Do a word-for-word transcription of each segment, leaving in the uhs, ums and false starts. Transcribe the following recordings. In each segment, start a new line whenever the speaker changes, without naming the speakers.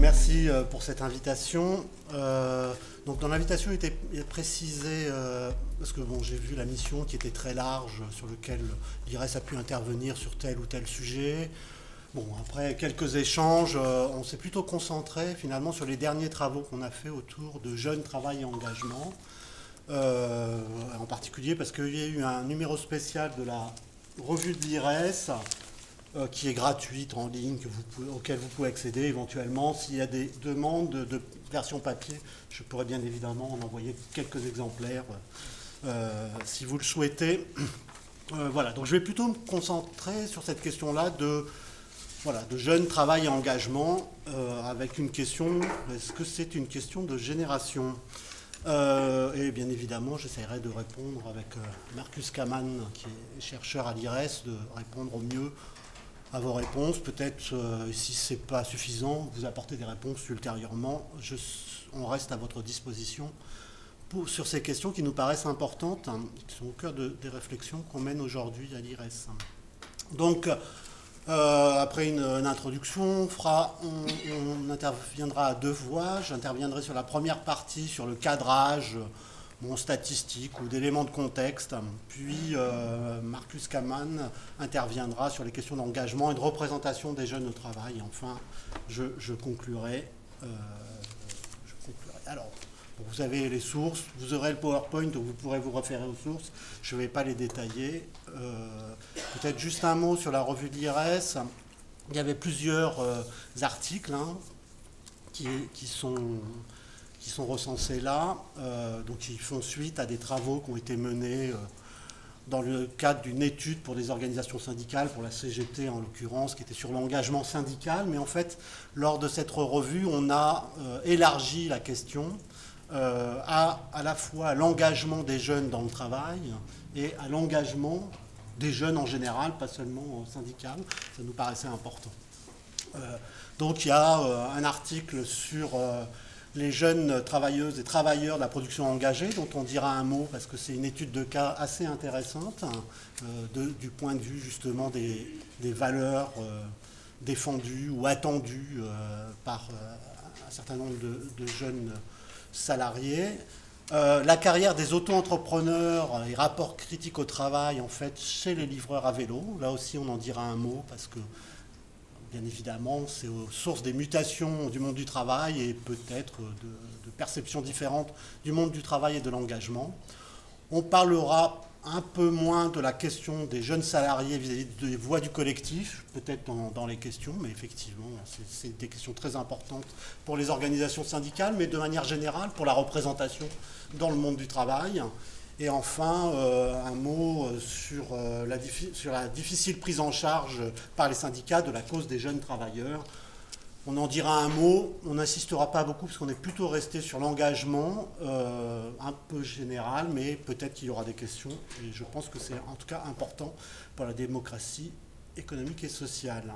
merci pour cette invitation. Euh, donc dans l'invitation, il était précisé, euh, parce que bon, j'ai vu la mission qui était très large, sur lequel l'I R E S a pu intervenir sur tel ou tel sujet. Bon, après quelques échanges, euh, on s'est plutôt concentré finalement sur les derniers travaux qu'on a fait autour de jeunes, travail et engagement. Euh, en particulier parce qu'il y a eu un numéro spécial de la revue de l'I R E S euh, qui est gratuite en ligne, que vous pouvez, auquel vous pouvez accéder éventuellement. S'il y a des demandes de, de version papier, je pourrais bien évidemment en envoyer quelques exemplaires euh, si vous le souhaitez. Euh, voilà, donc je vais plutôt me concentrer sur cette question-là de, voilà, de jeunes, travail et engagement, euh, avec une question, est-ce que c'est une question de génération ? Euh, et bien évidemment, j'essaierai de répondre avec euh, Marcus Kaman, qui est chercheur à l'I R E S, de répondre au mieux à vos réponses. Peut-être, euh, si ce n'est pas suffisant, vous apporter des réponses ultérieurement. Je, on reste à votre disposition pour, sur ces questions qui nous paraissent importantes, hein, qui sont au cœur de, des réflexions qu'on mène aujourd'hui à l'I R E S. Donc, Euh, après une, une introduction, on, fera, on, on interviendra à deux voix. J'interviendrai sur la première partie, sur le cadrage bon, statistique ou d'éléments de contexte. Puis euh, Marcus Kaman interviendra sur les questions d'engagement et de représentation des jeunes au travail. Et enfin, je, je, conclurai, euh, je conclurai. Alors, vous avez les sources, vous aurez le PowerPoint, donc vous pourrez vous référer aux sources. Je ne vais pas les détailler. Euh, Peut-être juste un mot sur la revue de l'I R E S. Il y avait plusieurs euh, articles hein, qui, qui, sont, qui sont recensés là, euh, donc qui font suite à des travaux qui ont été menés euh, dans le cadre d'une étude pour des organisations syndicales, pour la C G T en l'occurrence, qui était sur l'engagement syndical. Mais en fait, lors de cette revue, on a euh, élargi la question Euh, à, à la fois à l'engagement des jeunes dans le travail et à l'engagement des jeunes en général, pas seulement syndical. Ça nous paraissait important. Euh, donc il y a euh, un article sur euh, les jeunes travailleuses et travailleurs de la production engagée, dont on dira un mot parce que c'est une étude de cas assez intéressante, hein, euh, de, du point de vue justement des, des valeurs euh, défendues ou attendues euh, par euh, un certain nombre de, de jeunes salariés. Euh, la carrière des auto-entrepreneurs et rapports critiques au travail, en fait, chez les livreurs à vélo. Là aussi, on en dira un mot parce que, bien évidemment, c'est aux sources des mutations du monde du travail et peut-être de, de perceptions différentes du monde du travail et de l'engagement. On parlera un peu moins de la question des jeunes salariés vis-à-vis des voix du collectif, peut-être dans, dans les questions, mais effectivement, c'est des questions très importantes pour les organisations syndicales, mais de manière générale pour la représentation dans le monde du travail. Et enfin, euh, un mot sur, euh, la sur la difficile prise en charge par les syndicats de la cause des jeunes travailleurs. On en dira un mot, on n'insistera pas beaucoup parce qu'on est plutôt resté sur l'engagement euh, un peu général, mais peut-être qu'il y aura des questions. Et je pense que c'est en tout cas important pour la démocratie économique et sociale.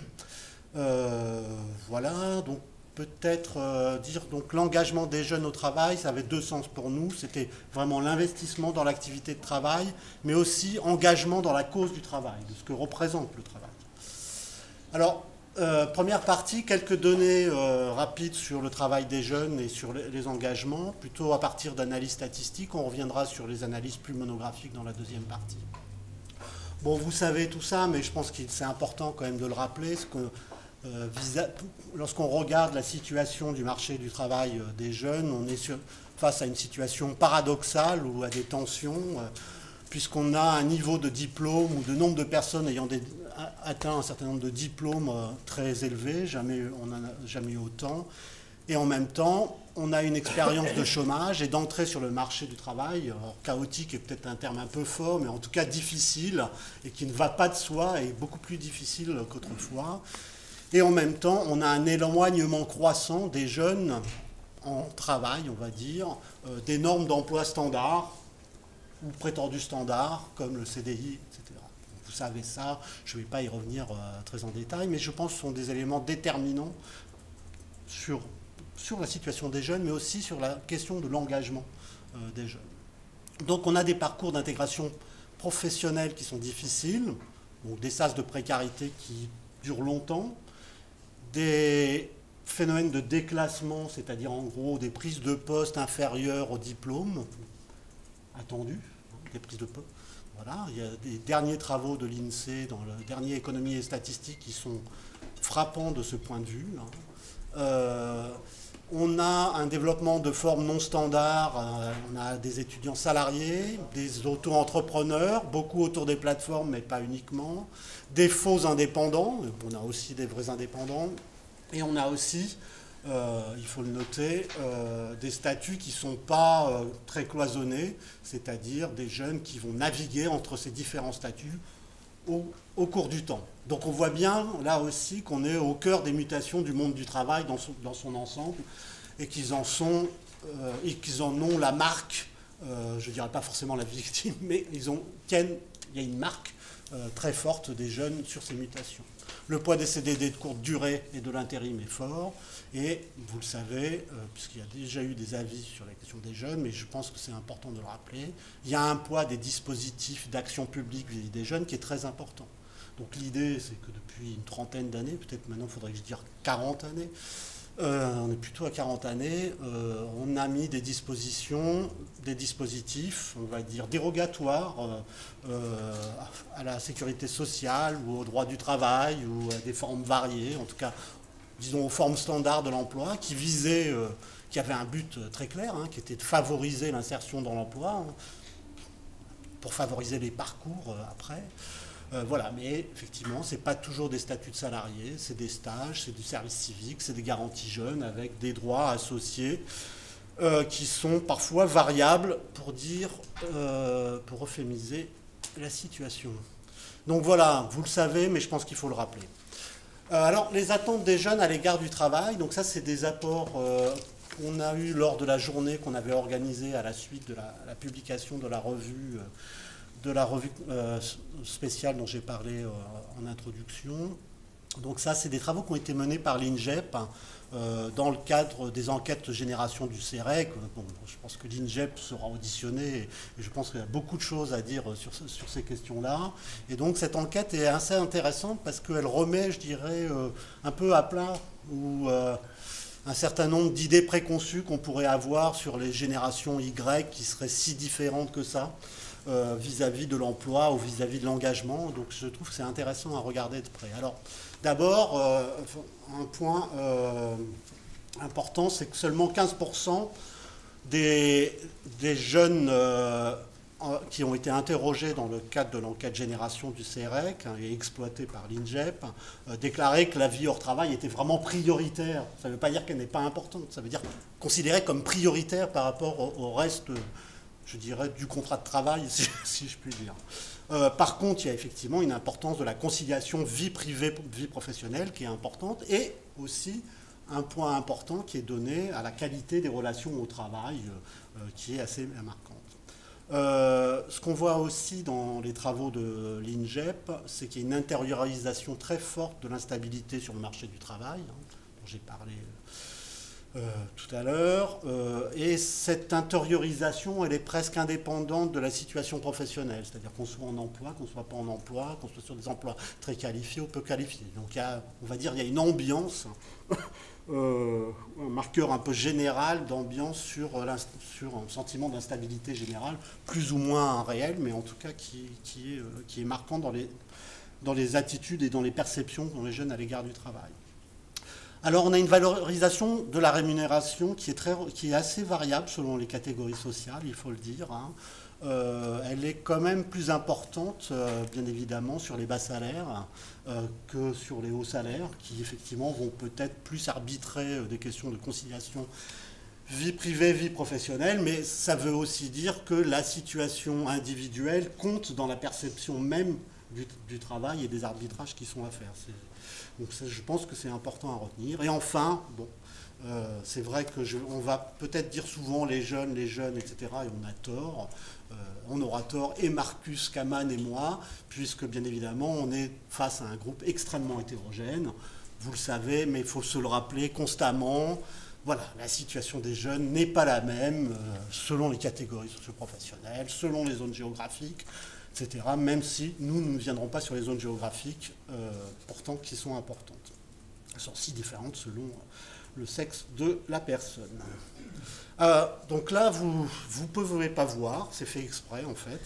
Euh, voilà, donc peut-être euh, dire donc l'engagement des jeunes au travail, ça avait deux sens pour nous. C'était vraiment l'investissement dans l'activité de travail, mais aussi engagement dans la cause du travail, de ce que représente le travail. Alors, Euh, première partie, quelques données euh, rapides sur le travail des jeunes et sur les, les engagements, plutôt à partir d'analyses statistiques. On reviendra sur les analyses plus monographiques dans la deuxième partie. Bon, vous savez tout ça, mais je pense que c'est important quand même de le rappeler. Euh, Lorsqu'on regarde la situation du marché du travail euh, des jeunes, on est sur, face à une situation paradoxale ou à des tensions, euh, puisqu'on a un niveau de diplôme ou de nombre de personnes ayant des, atteint un certain nombre de diplômes euh, très élevés, jamais, on n'en a jamais eu autant, et en même temps, on a une expérience de chômage et d'entrée sur le marché du travail, alors, chaotique est peut-être un terme un peu fort, mais en tout cas difficile, et qui ne va pas de soi, et beaucoup plus difficile qu'autrefois. Et en même temps, on a un éloignement croissant des jeunes en travail, on va dire, euh, des normes d'emploi standards, ou prétendus standards, comme le C D I, et cetera. Vous savez ça, je ne vais pas y revenir euh, très en détail, mais je pense que ce sont des éléments déterminants sur, sur la situation des jeunes, mais aussi sur la question de l'engagement euh, des jeunes. Donc on a des parcours d'intégration professionnelle qui sont difficiles, donc des sas de précarité qui durent longtemps, des phénomène de déclassement, c'est-à-dire en gros des prises de poste inférieures au diplôme, attendu, hein, des prises de poste. Voilà, il y a des derniers travaux de l'INSEE, dans le dernier Économie et Statistiques, qui sont frappants de ce point de vue. Hein. Euh, on a un développement de formes non standards, euh, on a des étudiants salariés, des auto-entrepreneurs, beaucoup autour des plateformes, mais pas uniquement, des faux indépendants, on a aussi des vrais indépendants, et on a aussi, euh, il faut le noter, euh, des statuts qui ne sont pas euh, très cloisonnés, c'est-à-dire des jeunes qui vont naviguer entre ces différents statuts au, au cours du temps. Donc on voit bien là aussi qu'on est au cœur des mutations du monde du travail dans son, dans son ensemble, et qu'ils en sont, euh, et qu'ils en ont la marque, euh, je ne dirais pas forcément la victime, mais ils ont, tiennent, il y a une marque euh, très forte des jeunes sur ces mutations. Le poids des C D D de courte durée et de l'intérim est fort, et vous le savez, euh, puisqu'il y a déjà eu des avis sur la question des jeunes, mais je pense que c'est important de le rappeler, il y a un poids des dispositifs d'action publique vis-à-vis des jeunes qui est très important. Donc l'idée, c'est que depuis une trentaine d'années, peut-être maintenant il faudrait que je dise quarante années, euh, on est plutôt à quarante années, euh, on a mis des dispositions, des dispositifs, on va dire dérogatoires euh, euh, à la sécurité sociale ou au droit du travail ou à des formes variées, en tout cas, disons aux formes standards de l'emploi, qui visaient, euh, qui avaient un but très clair, hein, qui était de favoriser l'insertion dans l'emploi, hein, pour favoriser les parcours euh, après. Euh, voilà, mais effectivement, ce n'est pas toujours des statuts de salariés, c'est des stages, c'est du service civique, c'est des garanties jeunes avec des droits associés euh, qui sont parfois variables pour dire, euh, pour euphémiser la situation. Donc voilà, vous le savez, mais je pense qu'il faut le rappeler. Euh, alors, les attentes des jeunes à l'égard du travail, donc ça, c'est des apports euh, qu'on a eus lors de la journée qu'on avait organisée à la suite de la, la publication de la revue euh, de la revue euh, spéciale dont j'ai parlé euh, en introduction. Donc ça, c'est des travaux qui ont été menés par l'INGEP hein, euh, dans le cadre des enquêtes de génération du CEREC. Bon, je pense que l'INGEP sera auditionné et, et je pense qu'il y a beaucoup de choses à dire sur, sur ces questions-là. Et donc cette enquête est assez intéressante parce qu'elle remet, je dirais, euh, un peu à plat ou euh, un certain nombre d'idées préconçues qu'on pourrait avoir sur les générations Y qui seraient si différentes que ça. Euh, vis-à-vis de l'emploi ou vis-à-vis de l'engagement. Donc je trouve que c'est intéressant à regarder de près. Alors d'abord, euh, un point euh, important, c'est que seulement quinze pour cent des, des jeunes euh, qui ont été interrogés dans le cadre de l'enquête génération du CEREC hein, et exploitée par l'INGEP euh, déclaraient que la vie hors travail était vraiment prioritaire. Ça ne veut pas dire qu'elle n'est pas importante, ça veut dire considérée comme prioritaire par rapport au, au reste je dirais, du contrat de travail, si, si je puis dire. Euh, par contre, il y a effectivement une importance de la conciliation vie privée, vie professionnelle qui est importante, et aussi un point important qui est donné à la qualité des relations au travail, euh, qui est assez marquante. Euh, ce qu'on voit aussi dans les travaux de l'INGEP, c'est qu'il y a une intériorisation très forte de l'instabilité sur le marché du travail, hein, dont j'ai parlé Euh, tout à l'heure, euh, et cette intériorisation, elle est presque indépendante de la situation professionnelle, c'est-à-dire qu'on soit en emploi, qu'on ne soit pas en emploi, qu'on soit sur des emplois très qualifiés ou peu qualifiés. Donc il y a, on va dire, il y a une ambiance, euh, un marqueur un peu général d'ambiance sur, sur un sentiment d'instabilité générale, plus ou moins réel, mais en tout cas qui, qui, est, euh, qui est marquant dans les, dans les attitudes et dans les perceptions qu'ont les jeunes à l'égard du travail. Alors on a une valorisation de la rémunération qui est, très, qui est assez variable selon les catégories sociales, il faut le dire. Hein. Euh, elle est quand même plus importante, euh, bien évidemment, sur les bas salaires euh, que sur les hauts salaires, qui effectivement vont peut-être plus arbitrer euh, des questions de conciliation vie privée, vie professionnelle, mais ça veut aussi dire que la situation individuelle compte dans la perception même du, du travail et des arbitrages qui sont à faire. Donc ça, je pense que c'est important à retenir. Et enfin, bon, euh, c'est vrai qu'on va peut-être dire souvent les jeunes, les jeunes, et cetera, et on a tort. Euh, on aura tort, et Marcus, Kaman et moi, puisque bien évidemment, on est face à un groupe extrêmement hétérogène. Vous le savez, mais il faut se le rappeler constamment. Voilà, la situation des jeunes n'est pas la même euh, selon les catégories socio-professionnelles, selon les zones géographiques, et cetera, même si nous, nous ne viendrons pas sur les zones géographiques, euh, pourtant qui sont importantes. sont si différentes selon le sexe de la personne. Euh, donc là, vous ne pouvez pas voir, c'est fait exprès en fait.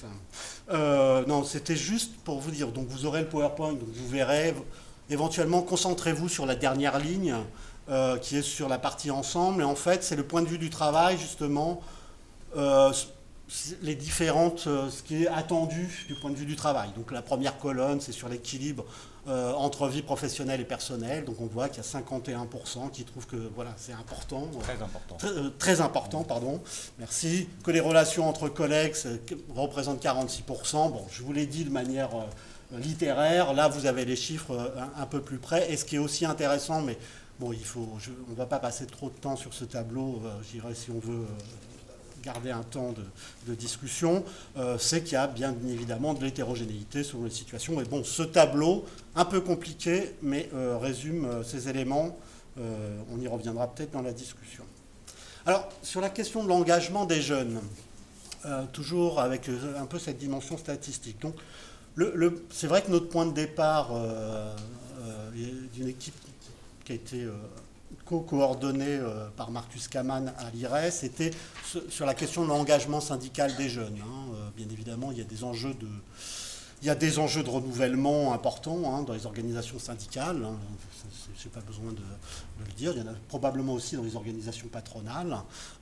Euh, non, c'était juste pour vous dire, donc vous aurez le PowerPoint, donc vous verrez, éventuellement concentrez-vous sur la dernière ligne, euh, qui est sur la partie ensemble, et en fait c'est le point de vue du travail justement, euh, les différentes, euh, ce qui est attendu du point de vue du travail. Donc la première colonne, c'est sur l'équilibre euh, entre vie professionnelle et personnelle. Donc on voit qu'il y a cinquante et un pour cent qui trouvent que voilà, c'est important.
Très important.
Très, euh, très important, pardon. Merci. Que les relations entre collègues représentent quarante-six pour cent. Bon, je vous l'ai dit de manière euh, littéraire. Là, vous avez les chiffres euh, un, un peu plus près. Et ce qui est aussi intéressant, mais bon, il faut, je, on ne va pas passer trop de temps sur ce tableau, euh, je dirais, si on veut... Euh, garder un temps de, de discussion, euh, c'est qu'il y a bien évidemment de l'hétérogénéité selon les situations. Et bon, ce tableau, un peu compliqué, mais euh, résume euh, ces éléments. Euh, on y reviendra peut-être dans la discussion. Alors, sur la question de l'engagement des jeunes, euh, toujours avec euh, un peu cette dimension statistique. Donc, le, le, c'est vrai que notre point de départ euh, euh, d'une équipe qui a été... Euh, co-coordonné euh, par Marcus Kaman à l'I R E S, était sur la question de l'engagement syndical des jeunes. Hein. Euh, bien évidemment, il y a des enjeux de, il y a des enjeux de renouvellement importants hein, dans les organisations syndicales. Hein. Je n'ai pas besoin de, de le dire. Il y en a probablement aussi dans les organisations patronales.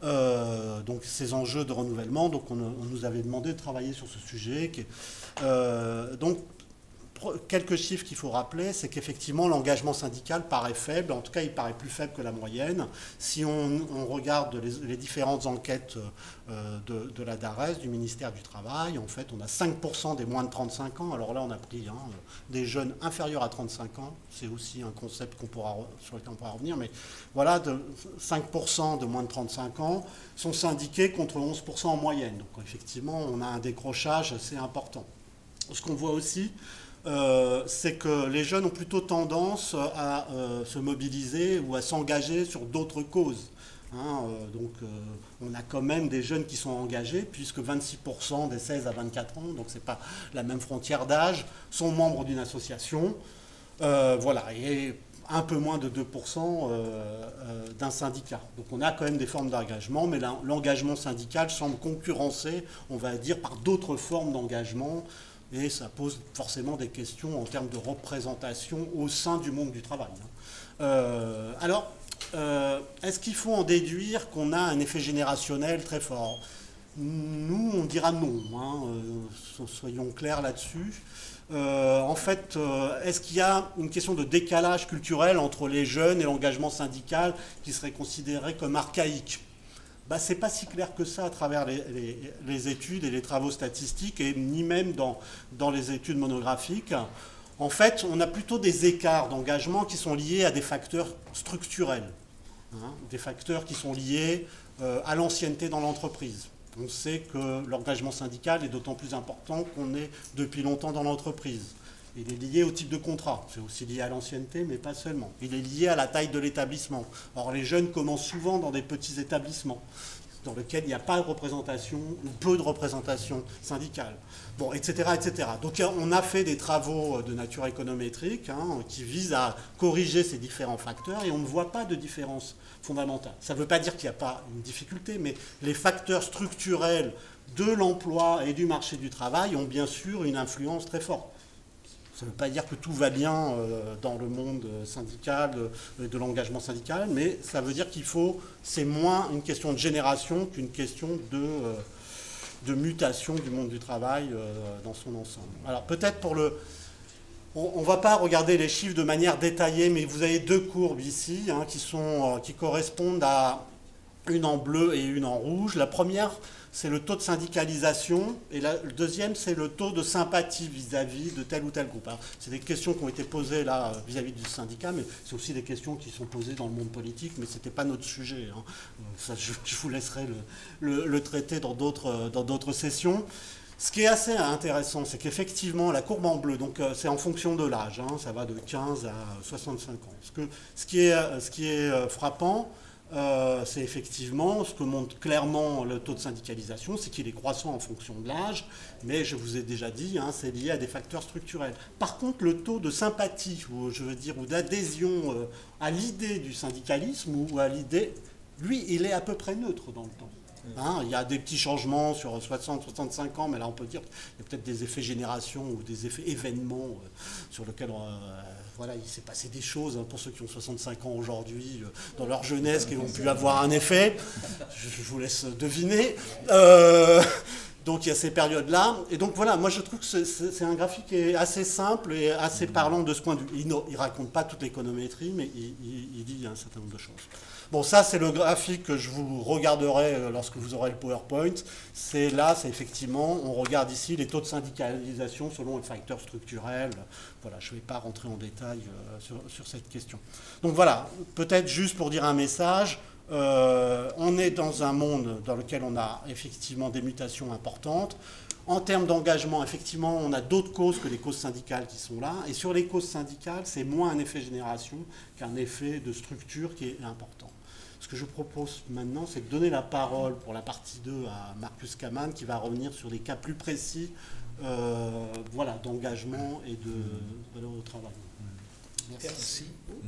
Euh, donc ces enjeux de renouvellement, donc on, on nous avait demandé de travailler sur ce sujet. Qui, euh, donc quelques chiffres qu'il faut rappeler, c'est qu'effectivement l'engagement syndical paraît faible, en tout cas il paraît plus faible que la moyenne. Si on, on regarde les, les différentes enquêtes euh, de, de la DARES, du ministère du Travail, en fait on a cinq pour cent des moins de trente-cinq ans, alors là on a pris hein, des jeunes inférieurs à trente-cinq ans, c'est aussi un concept qu'on pourra, sur lequel on pourra revenir, mais voilà, de cinq pour cent de moins de trente-cinq ans sont syndiqués contre onze pour cent en moyenne. Donc effectivement on a un décrochage assez important. Ce qu'on voit aussi, Euh, c'est que les jeunes ont plutôt tendance à euh, se mobiliser ou à s'engager sur d'autres causes. Hein, euh, donc euh, on a quand même des jeunes qui sont engagés, puisque vingt-six pour cent des seize à vingt-quatre ans, donc c'est pas la même frontière d'âge, sont membres d'une association. Euh, voilà, et un peu moins de deux pour cent euh, euh, d'un syndicat. Donc on a quand même des formes d'engagement, mais l'engagement syndical semble concurrencé, on va dire, par d'autres formes d'engagement. Et ça pose forcément des questions en termes de représentation au sein du monde du travail. Euh, alors, euh, est-ce qu'il faut en déduire qu'on a un effet générationnel très fort? Nous, on dira non, hein, euh, soyons clairs là-dessus. Euh, en fait, euh, est-ce qu'il y a une question de décalage culturel entre les jeunes et l'engagement syndical qui serait considéré comme archaïque? Bah, c'est pas si clair que ça à travers les, les, les études et les travaux statistiques, et ni même dans, dans les études monographiques. En fait, on a plutôt des écarts d'engagement qui sont liés à des facteurs structurels, hein, des facteurs qui sont liés euh, à l'ancienneté dans l'entreprise. On sait que l'engagement syndical est d'autant plus important qu'on est depuis longtemps dans l'entreprise. Il est lié au type de contrat, c'est aussi lié à l'ancienneté, mais pas seulement. Il est lié à la taille de l'établissement. Or, les jeunes commencent souvent dans des petits établissements, dans lesquels il n'y a pas de représentation, ou peu de représentation syndicale. Bon, et cetera, et cetera. Donc, on a fait des travaux de nature économétrique hein, qui visent à corriger ces différents facteurs, et on ne voit pas de différence fondamentale. Ça ne veut pas dire qu'il n'y a pas une difficulté, mais les facteurs structurels de l'emploi et du marché du travail ont bien sûr une influence très forte. Ça ne veut pas dire que tout va bien euh, dans le monde syndical, de, de l'engagement syndical, mais ça veut dire qu'il faut, c'est moins une question de génération qu'une question de, euh, de mutation du monde du travail euh, dans son ensemble. Alors peut-être pour le... On ne va pas regarder les chiffres de manière détaillée, mais vous avez deux courbes ici hein, qui, sont, euh, qui correspondent à une en bleu et une en rouge. La première, c'est le taux de syndicalisation, et la, le deuxième, c'est le taux de sympathie vis-à-vis de tel ou tel groupe. C'est des questions qui ont été posées là vis-à-vis du syndicat, mais c'est aussi des questions qui sont posées dans le monde politique, mais ce n'était pas notre sujet. Hein. Ça, je, je vous laisserai le, le, le traiter dans d'autres dans d'autres sessions. Ce qui est assez intéressant, c'est qu'effectivement, la courbe en bleu, donc c'est en fonction de l'âge, hein, ça va de quinze à soixante-cinq ans. Ce, que, ce, qui, est, ce qui est frappant, euh, c'est effectivement ce que montre clairement le taux de syndicalisation, c'est qu'il est croissant en fonction de l'âge, mais je vous ai déjà dit, hein, c'est lié à des facteurs structurels. Par contre, le taux de sympathie, ou je veux dire, ou d'adhésion euh, à l'idée du syndicalisme ou à l'idée, lui, il est à peu près neutre dans le temps. Hein, il y a des petits changements sur soixante à soixante-cinq ans, mais là on peut dire qu'il y a peut-être des effets génération ou des effets événements euh, sur lesquels euh, voilà, il s'est passé des choses hein, pour ceux qui ont soixante-cinq ans aujourd'hui, euh, dans leur jeunesse, qui ont pu avoir un effet. Je, je vous laisse deviner. Euh, donc il y a ces périodes-là. Et donc voilà, moi je trouve que c'est un graphique qui est assez simple et assez parlant de ce point de vue. Il ne raconte pas toute l'économétrie, mais il, il, il dit un certain nombre de choses. Bon, ça, c'est le graphique que je vous regarderai lorsque vous aurez le PowerPoint. C'est là, c'est effectivement, on regarde ici les taux de syndicalisation selon les facteurs structurels. Voilà, je ne vais pas rentrer en détail euh, sur, sur cette question. Donc voilà, peut-être juste pour dire un message, euh, on est dans un monde dans lequel on a effectivement des mutations importantes. En termes d'engagement, effectivement, on a d'autres causes que les causes syndicales qui sont là. Et sur les causes syndicales, c'est moins un effet génération qu'un effet de structure qui est important. Ce que je propose maintenant, c'est de donner la parole pour la partie deux à Marcus Kaman, qui va revenir sur des cas plus précis euh, voilà, d'engagement et de valeur au travail. Merci. Merci.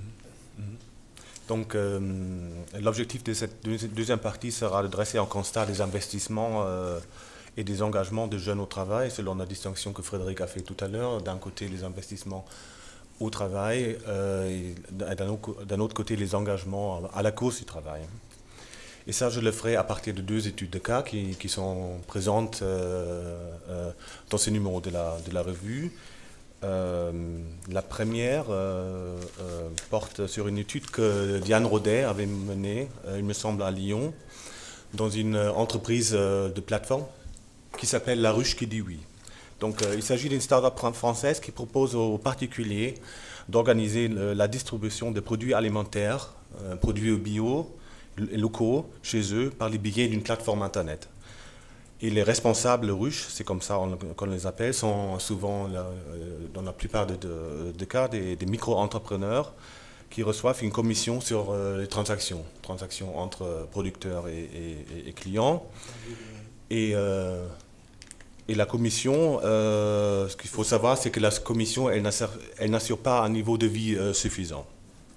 Donc, euh, l'objectif de cette deuxième partie sera de dresser un constat des investissements euh, et des engagements de jeunes au travail, selon la distinction que Frédéric a fait tout à l'heure. D'un côté, les investissements au travail, euh, et d'un autre côté, les engagements à la cause du travail. Et ça, je le ferai à partir de deux études de cas qui, qui sont présentes euh, euh, dans ce numéro de la, de la revue. Euh, la première euh, euh, porte sur une étude que Diane Rodet avait menée, euh, il me semble, à Lyon, dans une entreprise euh, de plateforme qui s'appelle La Ruche qui dit oui. Donc, euh, il s'agit d'une start-up française qui propose aux particuliers d'organiser la distribution de produits alimentaires, euh, produits bio, locaux, chez eux, par les billets d'une plateforme Internet. Et les responsables ruches, c'est comme ça qu'on les appelle, sont souvent, euh, dans la plupart des de, de cas, des, des micro-entrepreneurs qui reçoivent une commission sur euh, les transactions, transactions entre producteurs et, et, et clients. Et... Euh, Et la commission, euh, ce qu'il faut savoir, c'est que la commission, elle n'assure pas un niveau de vie euh, suffisant.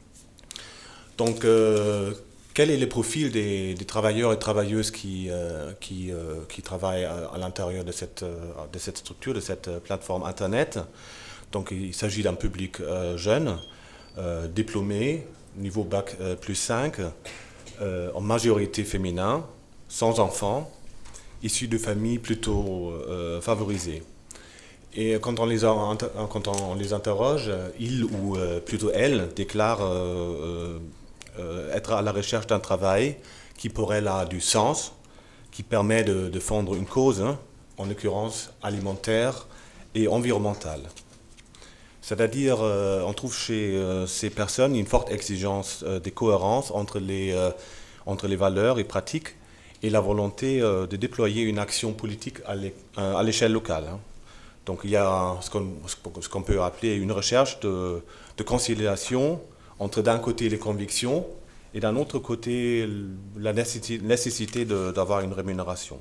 Donc, euh, quel est le profil des, des travailleurs et travailleuses qui, euh, qui, euh, qui travaillent à, à l'intérieur de cette, de cette structure, de cette plateforme Internet? Donc, il s'agit d'un public euh, jeune, euh, diplômé, niveau bac euh, plus cinq, euh, en majorité féminin, sans enfants, issus de familles plutôt euh, favorisées. Et quand on, les a, quand on les interroge, ils ou euh, plutôt elles déclarent euh, euh, être à la recherche d'un travail qui pourrait là du sens, qui permet de, de défendre une cause, hein, en l'occurrence alimentaire et environnementale. C'est-à-dire, euh, on trouve chez euh, ces personnes une forte exigence euh, de cohérence entre les, euh, entre les valeurs et pratiques et la volonté euh, de déployer une action politique à l'échelle locale. Hein. Donc il y a ce qu'on ce qu'on peut appeler une recherche de, de conciliation entre d'un côté les convictions et d'un autre côté la nécessité, nécessité d'avoir une rémunération.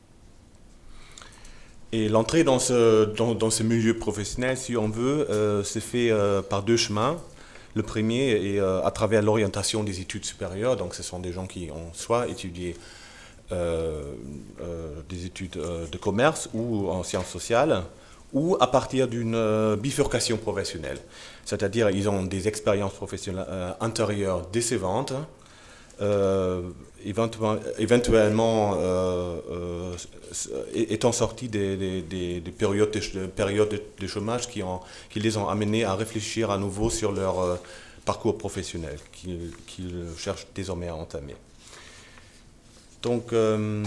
Et l'entrée dans ce, dans, dans ce milieu professionnel, si on veut, euh, se fait euh, par deux chemins. Le premier est euh, à travers l'orientation des études supérieures, donc ce sont des gens qui ont soit étudié Euh, euh, des études euh, de commerce ou en sciences sociales, ou à partir d'une euh, bifurcation professionnelle. C'est-à-dire ils ont des expériences professionnelles euh, antérieures décevantes, euh, éventuellement, éventuellement euh, euh, étant sortis des, des, des, des périodes, de, périodes de, de chômage qui, ont, qui les ont amenés à réfléchir à nouveau sur leur euh, parcours professionnel qu'ils qu'ils cherchent désormais à entamer. Donc, euh,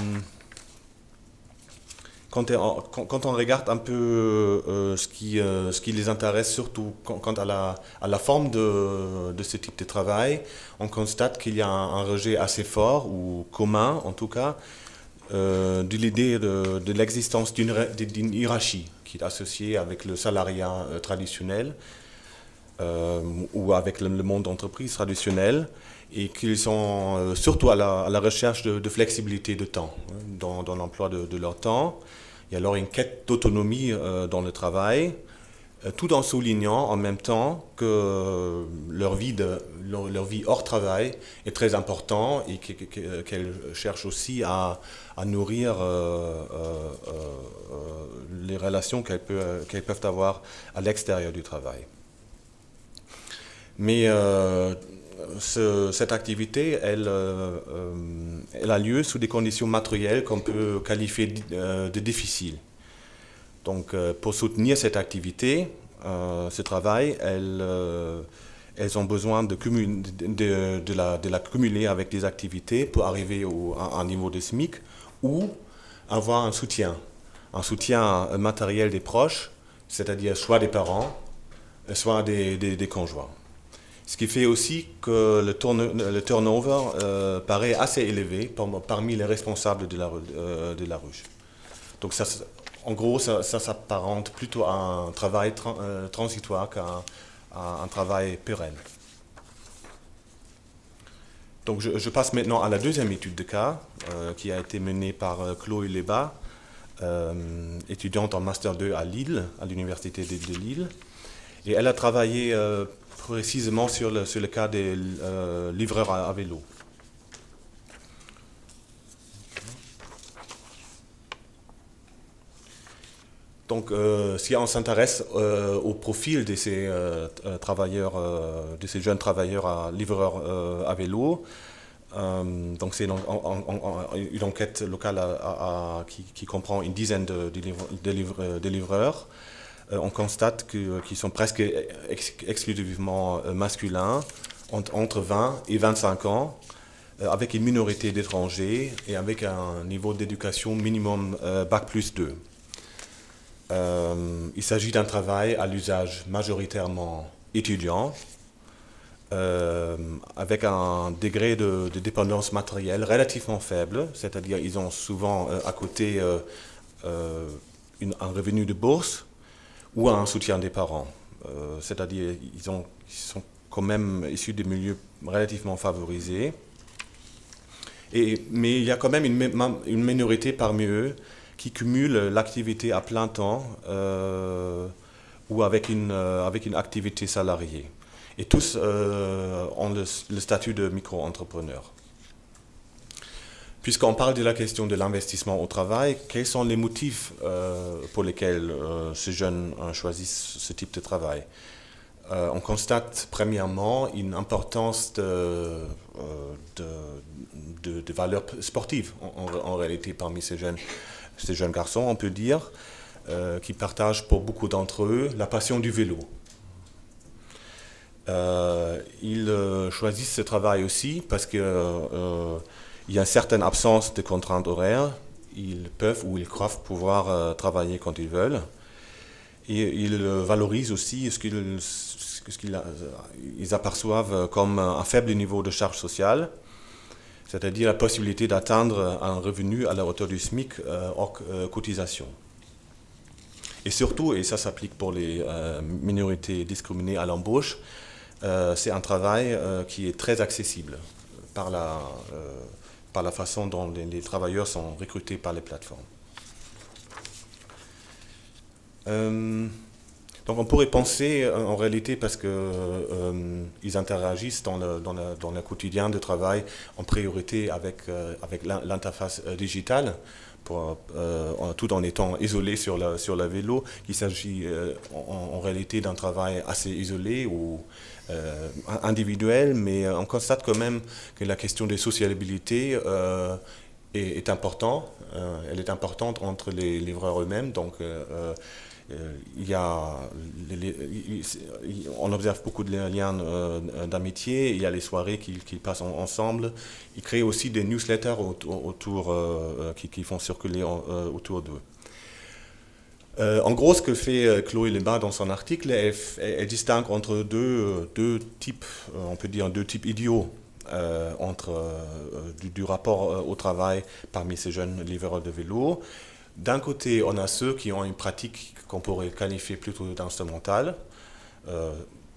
quand, on, quand on regarde un peu euh, ce, qui, euh, ce qui les intéresse, surtout quant à la, à la forme de, de ce type de travail, on constate qu'il y a un, un rejet assez fort, ou commun en tout cas, euh, de l'idée de, de l'existence d'une hiérarchie qui est associée avec le salariat euh, traditionnel. euh, ou avec le, le monde d'entreprise traditionnel, et qu'ils sont euh, surtout à la, à la recherche de, de flexibilité de temps, hein, dans, dans l'emploi de, de leur temps. Il y a alors une quête d'autonomie euh, dans le travail, euh, tout en soulignant en même temps que leur vie, de, leur, leur vie hors travail est très importante et qu'elles cherchent aussi à, à nourrir euh, euh, euh, les relations qu'elles peuvent, qu'elles peuvent avoir à l'extérieur du travail. Mais euh, ce, cette activité, elle, euh, elle a lieu sous des conditions matérielles qu'on peut qualifier de, de difficiles. Donc, euh, pour soutenir cette activité, euh, ce travail, elles, euh, elles ont besoin de, de, de, de, la, de la cumuler avec des activités pour arriver au, à un niveau de SMIC ou avoir un soutien, un soutien matériel des proches, c'est-à-dire soit des parents, soit des, des, des conjoints. Ce qui fait aussi que le, tourne, le turnover euh, paraît assez élevé parmi les responsables de la, euh, de la ruche. Donc ça, en gros, ça, ça s'apparente plutôt à un travail tra euh, transitoire qu'à un, un travail pérenne. Donc je, je passe maintenant à la deuxième étude de cas euh, qui a été menée par euh, Chloé Lebas, euh, étudiante en Master deux à Lille, à l'Université de, de Lille. Et elle a travaillé euh, précisément sur le, sur le cas des euh, livreurs à, à vélo. Donc, euh, si on s'intéresse euh, au profil de ces euh, travailleurs, euh, de ces jeunes travailleurs à livreurs euh, à vélo, euh, donc c'est une, une enquête locale à, à, à, qui, qui comprend une dizaine de, de, livre, de, livre, de livreurs. On constate qu'ils qu sont presque ex exclusivement masculins, entre vingt et vingt-cinq ans, avec une minorité d'étrangers et avec un niveau d'éducation minimum euh, bac plus deux. Euh, il s'agit d'un travail à l'usage majoritairement étudiant, euh, avec un degré de, de dépendance matérielle relativement faible, c'est-à-dire ils ont souvent euh, à côté euh, euh, une, un revenu de bourse, ou un soutien des parents. Euh, C'est-à-dire ils, ont, ils sont quand même issus des milieux relativement favorisés. Et, mais il y a quand même une, une minorité parmi eux qui cumule l'activité à plein temps euh, ou avec une, euh, avec une activité salariée. Et tous euh, ont le, le statut de micro-entrepreneur. Puisqu'on parle de la question de l'investissement au travail, quels sont les motifs euh, pour lesquels euh, ces jeunes euh, choisissent ce type de travail? euh, On constate premièrement une importance de, euh, de, de, de valeurs sportives en, en, en réalité parmi ces jeunes, ces jeunes garçons, on peut dire, euh, qui partagent pour beaucoup d'entre eux la passion du vélo. Euh, ils euh, choisissent ce travail aussi parce que euh, il y a une certaine absence de contraintes horaires, ils peuvent ou ils croient pouvoir euh, travailler quand ils veulent. Et ils valorisent aussi ce qu'ils ce qu'ils, ils aperçoivent comme un faible niveau de charge sociale, c'est-à-dire la possibilité d'atteindre un revenu à la hauteur du SMIC euh, hors euh, cotisation. Et surtout, et ça s'applique pour les euh, minorités discriminées à l'embauche, euh, c'est un travail euh, qui est très accessible par la... Euh, par la façon dont les, les travailleurs sont recrutés par les plateformes. Euh, donc on pourrait penser euh, en réalité, parce qu'ils euh, interagissent dans le, dans, le, dans le quotidien de travail en priorité avec, euh, avec l'interface euh, digitale, pour, euh, tout en étant isolés sur la, sur la vélo, qu'il s'agit euh, en, en réalité d'un travail assez isolé ou euh, individuel, mais on constate quand même que la question des sociabilités euh, est, est importante. Euh, elle est importante entre les livreurs eux-mêmes. Donc, euh, euh, il y a, les, les, on observe beaucoup de liens euh, d'amitié. Il y a les soirées qu'ils qu'ils passent en, ensemble. Ils créent aussi des newsletters autour, autour euh, qui, qui font circuler en, euh, autour d'eux. Euh, en gros, ce que fait euh, Chloé Lebas dans son article, elle, elle, elle distingue entre deux, deux types, euh, on peut dire deux types idiots, euh, entre euh, du, du rapport euh, au travail parmi ces jeunes livreurs de vélo. D'un côté, on a ceux qui ont une pratique qu'on pourrait qualifier plutôt d'instrumentale, euh,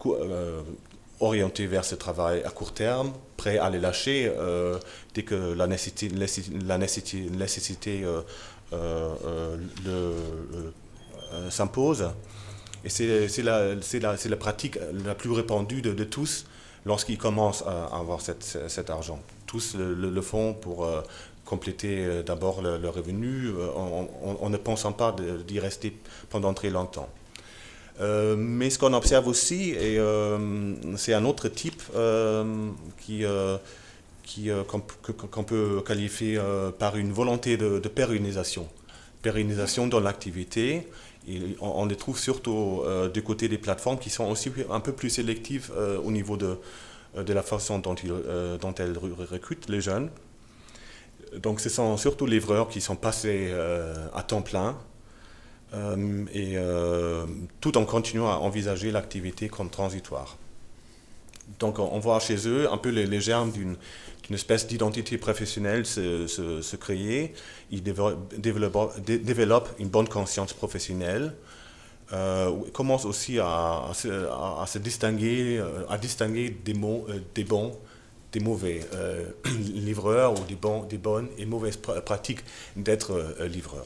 euh, orientés vers ce travail à court terme, prêts à les lâcher euh, dès que la nécessité, la nécessité, nécessité euh, euh, le, euh, s'impose. Et c'est la, la, la pratique la plus répandue de, de tous lorsqu'ils commencent à avoir cette, cet argent. Tous le, le font pour euh, compléter d'abord le, le revenu en, en, en ne pensant pas d'y rester pendant très longtemps. Euh, mais ce qu'on observe aussi, et euh, c'est un autre type euh, qui, euh, qui, euh, qu'on, qu'on peut qualifier euh, par une volonté de, de pérennisation. Pérennisation dans l'activité. Et on, on les trouve surtout euh, du côté des plateformes qui sont aussi un peu plus sélectives euh, au niveau de, de la façon dont, ils, euh, dont elles recrutent les jeunes. Donc ce sont surtout les livreurs qui sont passés euh, à temps plein. Euh, et euh, tout en continuant à envisager l'activité comme transitoire. Donc on, on voit chez eux un peu les, les germes d'une espèce d'identité professionnelle se, se, se créer. Ils développent, dé, développent une bonne conscience professionnelle, euh, commencent aussi à, à, se, à, à se distinguer, à distinguer des, mots, euh, des bons des mauvais euh, livreurs ou des, bons, des bonnes et mauvaises pr pratiques d'être euh, livreur.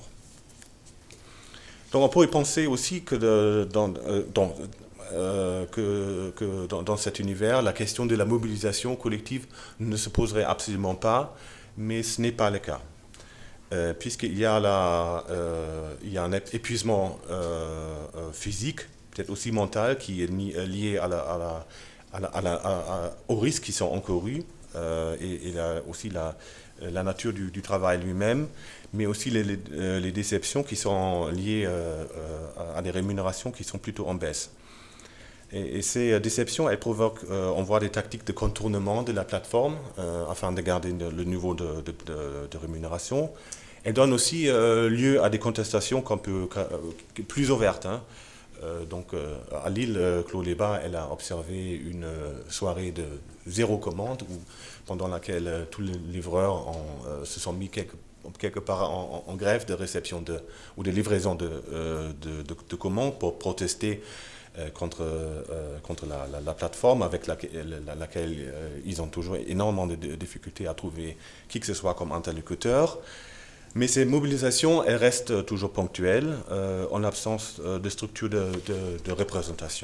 Donc on pourrait penser aussi que, de, dans, euh, dans, euh, que, que dans, dans cet univers, la question de la mobilisation collective ne se poserait absolument pas, mais ce n'est pas le cas. Euh, Puisqu'il y, euh, y a un épuisement euh, physique, peut-être aussi mental, qui est lié à la, à la, à la, à la, à, à, aux risques qui sont encourus, euh, et, et la, aussi la, la nature du, du travail lui-même, mais aussi les, les, les déceptions qui sont liées euh, à des rémunérations qui sont plutôt en baisse. Et, et ces déceptions, elles provoquent, euh, on voit des tactiques de contournement de la plateforme euh, afin de garder le niveau de, de, de, de rémunération. Elles donnent aussi euh, lieu à des contestations qu'on peut, plus ouvertes. Hein. Euh, donc euh, à Lille, euh, Claude Lébat, elle a observé une euh, soirée de zéro commande où, pendant laquelle euh, tous les livreurs ont, euh, se sont mis quelque quelque part en, en, en grève de réception de, ou de livraison de, euh, de, de, de commandes pour protester euh, contre, euh, contre la, la, la plateforme avec laquelle, la, laquelle euh, ils ont toujours énormément de, de difficultés à trouver qui que ce soit comme interlocuteur. Mais ces mobilisations, elles restent toujours ponctuelles euh, en l'absence de structure de, de, de représentation.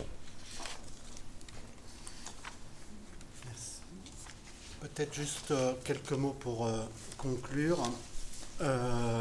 Merci. Peut-être juste euh, quelques mots pour euh, conclure. Euh,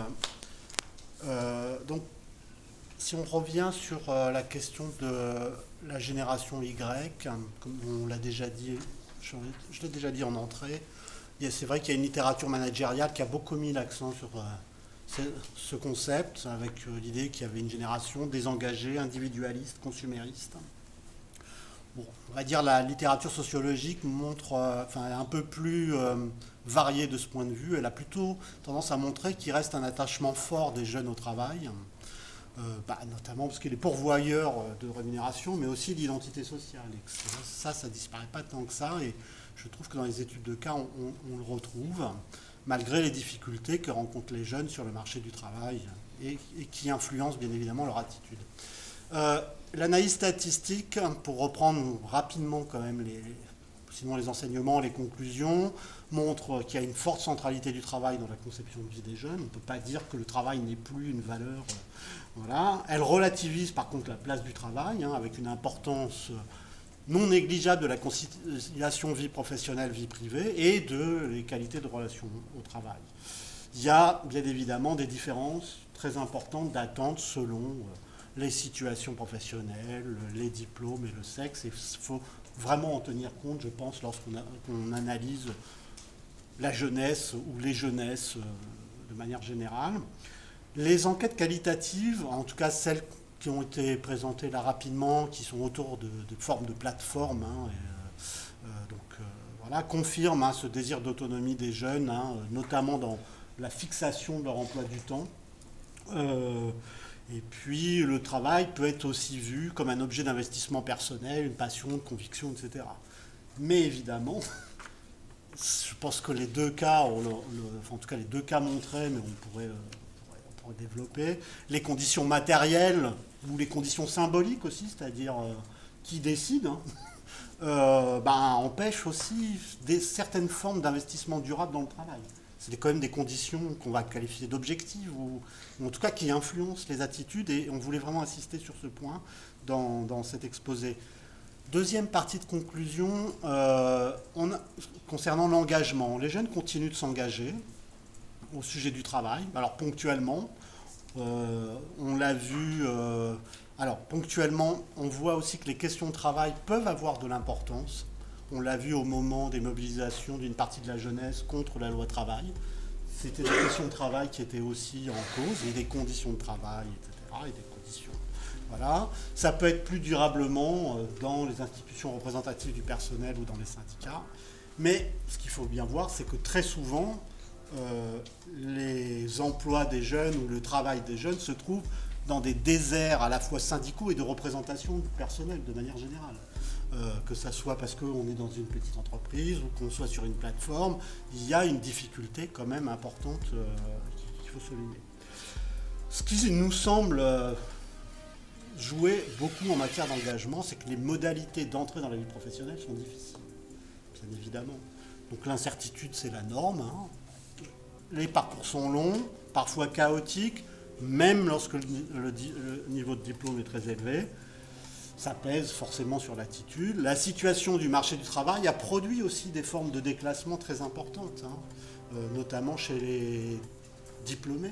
euh, donc, si on revient sur euh, la question de la génération Y, comme on l'a déjà dit, je, je l'ai déjà dit en entrée, c'est vrai qu'il y a une littérature managériale qui a beaucoup mis l'accent sur euh, ce, ce concept, avec euh, l'idée qu'il y avait une génération désengagée, individualiste, consumériste. Bon, on va dire la littérature sociologique montre, euh, enfin, un peu plus euh, variée de ce point de vue. Elle a plutôt tendance à montrer qu'il reste un attachement fort des jeunes au travail, euh, bah, notamment parce qu'il est pourvoyeur de rémunération, mais aussi d'identité sociale. Et que ça, ça ne disparaît pas tant que ça. Et je trouve que dans les études de cas, on, on, on le retrouve, malgré les difficultés que rencontrent les jeunes sur le marché du travail et, et qui influencent bien évidemment leur attitude. Euh, L'analyse statistique, pour reprendre rapidement quand même les, sinon les enseignements, les conclusions, montre qu'il y a une forte centralité du travail dans la conception de vie des jeunes. On ne peut pas dire que le travail n'est plus une valeur. Euh, voilà. Elle relativise par contre la place du travail, hein, avec une importance non négligeable de la conciliation vie professionnelle, vie privée, et de les qualités de relation au travail. Il y a bien évidemment des différences très importantes d'attente selon euh, les situations professionnelles, les diplômes et le sexe. Et il faut vraiment en tenir compte, je pense, lorsqu'on qu'on analyse la jeunesse ou les jeunesses de manière générale. Les enquêtes qualitatives, en tout cas celles qui ont été présentées là rapidement, qui sont autour de, de formes de plateformes, hein, et, euh, donc, euh, voilà, confirment hein, ce désir d'autonomie des jeunes, hein, notamment dans la fixation de leur emploi du temps. Euh, Et puis, le travail peut être aussi vu comme un objet d'investissement personnel, une passion, une conviction, et cetera. Mais évidemment, je pense que les deux cas, le, le, enfin, en tout cas les deux cas montraient, mais on pourrait, on pourrait, on pourrait développer, les conditions matérielles ou les conditions symboliques aussi, c'est-à-dire euh, qui décide, hein, euh, ben, empêche aussi des, certaines formes d'investissement durable dans le travail. C'est quand même des conditions qu'on va qualifier d'objectives, ou, ou en tout cas qui influencent les attitudes, et on voulait vraiment insister sur ce point dans, dans cet exposé. Deuxième partie de conclusion, euh, on a, concernant l'engagement. Les jeunes continuent de s'engager au sujet du travail, alors ponctuellement, euh, on l'a vu, euh, alors ponctuellement, on voit aussi que les questions de travail peuvent avoir de l'importance. On l'a vu au moment des mobilisations d'une partie de la jeunesse contre la loi travail. C'était des questions de travail qui étaient aussi en cause, et des conditions de travail, et cetera, et des conditions... Voilà. Ça peut être plus durablement dans les institutions représentatives du personnel ou dans les syndicats. Mais ce qu'il faut bien voir, c'est que très souvent, euh, les emplois des jeunes ou le travail des jeunes se trouvent dans des déserts à la fois syndicaux et de représentation du personnel de manière générale. Euh, que ça soit parce qu'on est dans une petite entreprise ou qu'on soit sur une plateforme, il y a une difficulté quand même importante euh, qu'il faut souligner. Ce qui nous semble... Euh, jouer beaucoup en matière d'engagement, c'est que les modalités d'entrée dans la vie professionnelle sont difficiles, bien évidemment. Donc l'incertitude, c'est la norme. Hein. Les parcours sont longs, parfois chaotiques, même lorsque le, le, le niveau de diplôme est très élevé. Ça pèse forcément sur l'attitude. La situation du marché du travail a produit aussi des formes de déclassement très importantes, hein, euh, notamment chez les diplômés.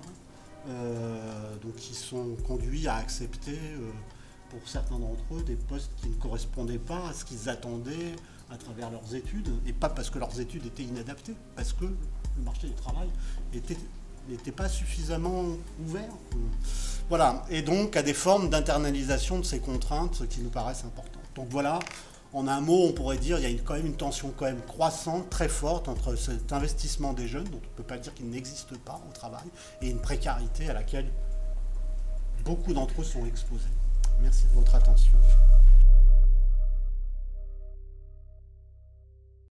Euh, donc qui sont conduits à accepter, euh, pour certains d'entre eux, des postes qui ne correspondaient pas à ce qu'ils attendaient à travers leurs études, et pas parce que leurs études étaient inadaptées, parce que le marché du travail n'était pas suffisamment ouvert. Voilà, et donc à des formes d'internalisation de ces contraintes qui nous paraissent importantes. Donc voilà, en un mot, on pourrait dire qu'il y a une, quand même une tension quand même croissante, très forte, entre cet investissement des jeunes, dont on ne peut pas dire qu'il n'existe pas au travail, et une précarité à laquelle beaucoup d'entre eux sont exposés. Merci de votre attention.